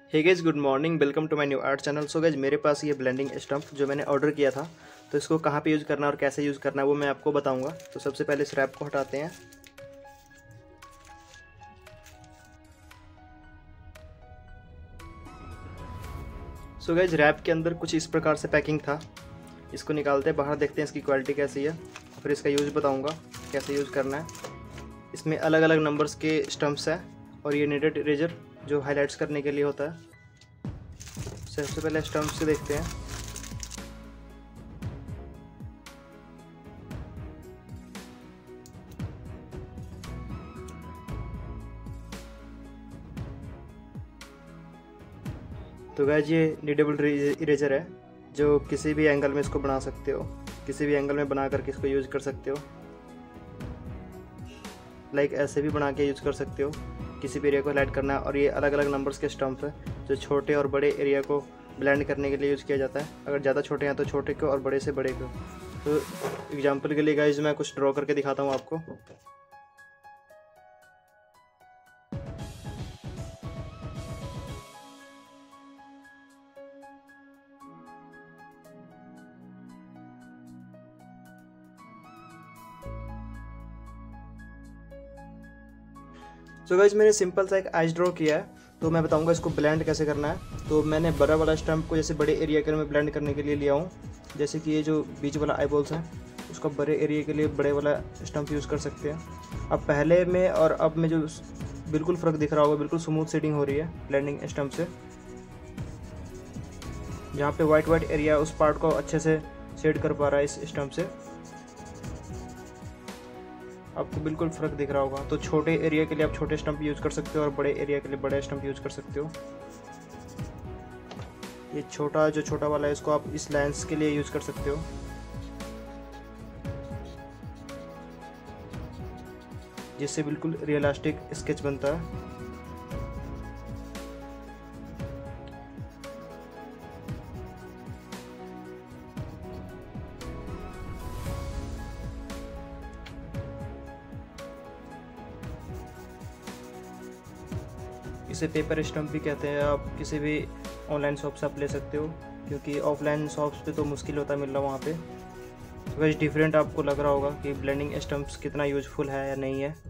Hey guys, good morning. Welcome to my new art channel. So guys, मेरे पास ये blending stump जो मैंने ऑर्डर किया था, तो इसको कहाँ पे यूज़ करना है और कैसे यूज़ करना है वो मैं आपको बताऊंगा। तो सबसे पहले इस रैप को हटाते हैं। सो गाइस, रैप के अंदर कुछ इस प्रकार से पैकिंग था। इसको निकालते हैं बाहर, देखते हैं इसकी क्वालिटी कैसी है, फिर इसका यूज़ बताऊँगा कैसे यूज़ करना है। इसमें अलग अलग नंबर्स के स्टम्प्स हैं और ये नीडेड इरेजर जो हाईलाइट्स करने के लिए होता है। सबसे पहले स्टम्प से देखते हैं। तो गाइस, ये नीडेबल इरेजर है जो किसी भी एंगल में इसको बना सकते हो, किसी भी एंगल में बना करके इसको यूज़ कर सकते हो। लाइक ऐसे भी बना के यूज़ कर सकते हो, किसी भी एरिया को हाईलाइट करना है। और ये अलग अलग नंबर्स के स्टम्प है जो छोटे और बड़े एरिया को ब्लेंड करने के लिए यूज़ किया जाता है। अगर ज़्यादा छोटे हैं तो छोटे को और बड़े से बड़े को। तो एग्जांपल के लिए गाइस मैं कुछ ड्रॉ करके दिखाता हूँ आपको। तो गाइस, मैंने सिंपल सा एक आइस ड्रॉ किया है, तो मैं बताऊंगा इसको ब्लेंड कैसे करना है। तो मैंने बड़ा वाला स्टम्प को जैसे बड़े एरिया के में ब्लेंड करने के लिए लिया हूँ। जैसे कि ये जो बीच वाला आई बॉल्स है उसका बड़े एरिया के लिए बड़े वाला स्टम्प यूज़ कर सकते हैं। अब पहले में और अब में जो बिल्कुल फ़र्क दिख रहा होगा, बिल्कुल स्मूथ शेडिंग हो रही है ब्लेंडिंग स्टम्प से। जहाँ पे वाइट एरिया उस पार्ट को अच्छे से शेड कर पा रहा है इस स्टम्प से, आपको बिल्कुल फ़र्क दिख रहा होगा। तो छोटे एरिया के लिए आप छोटे स्टम्प यूज़ कर सकते हो और बड़े एरिया के लिए बड़े स्टम्प यूज़ कर सकते हो। ये छोटा वाला है, इसको आप इस लेंस के लिए यूज़ कर सकते हो, जिससे बिल्कुल रियलिस्टिक स्केच बनता है। इसे पेपर स्टम्प भी कहते हैं। आप किसी भी ऑनलाइन शॉप से आप ले सकते हो, क्योंकि ऑफलाइन शॉप्स पे तो मुश्किल होता है मिलना वहाँ पे। तो वैसे डिफरेंट आपको लग रहा होगा कि ब्लेंडिंग स्टम्प्स कितना यूज़फुल है या नहीं है।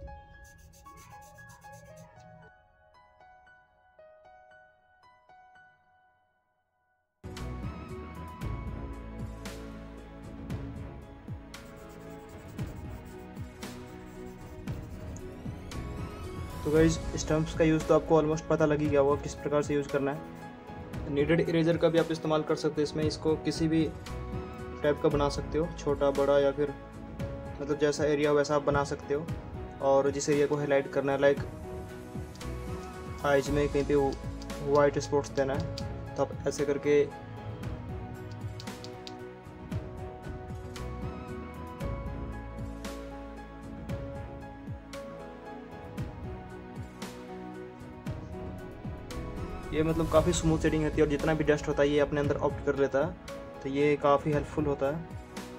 तो गाइस, स्टम्प्स का यूज़ तो आपको ऑलमोस्ट पता लग ही गया होगा किस प्रकार से यूज़ करना है। नीडेड इरेजर का भी आप इस्तेमाल कर सकते हो। इसमें इसको किसी भी टाइप का बना सकते हो, छोटा बड़ा, या फिर मतलब जैसा एरिया हो वैसा आप बना सकते हो। और जिस एरिया को हाईलाइट करना है, लाइक आइज में कहीं पे वाइट स्पॉट्स देना है, तो आप ऐसे करके ये मतलब काफ़ी स्मूथ शेडिंग होती है और जितना भी डस्ट होता है ये अपने अंदर ऑब्ट कर लेता है, तो ये काफ़ी हेल्पफुल होता है।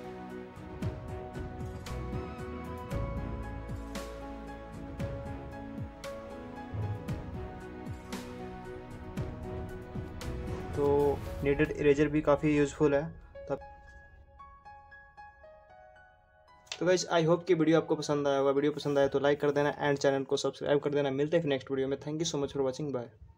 तो नीडेड इरेजर भी काफ़ी यूज़फुल है तब। तो गाइस, आई होप कि वीडियो आपको पसंद आया होगा। वीडियो पसंद आया तो लाइक कर देना एंड चैनल को सब्सक्राइब कर देना। मिलते हैं फिर नेक्स्ट वीडियो में। Thank you so much for watching. Bye.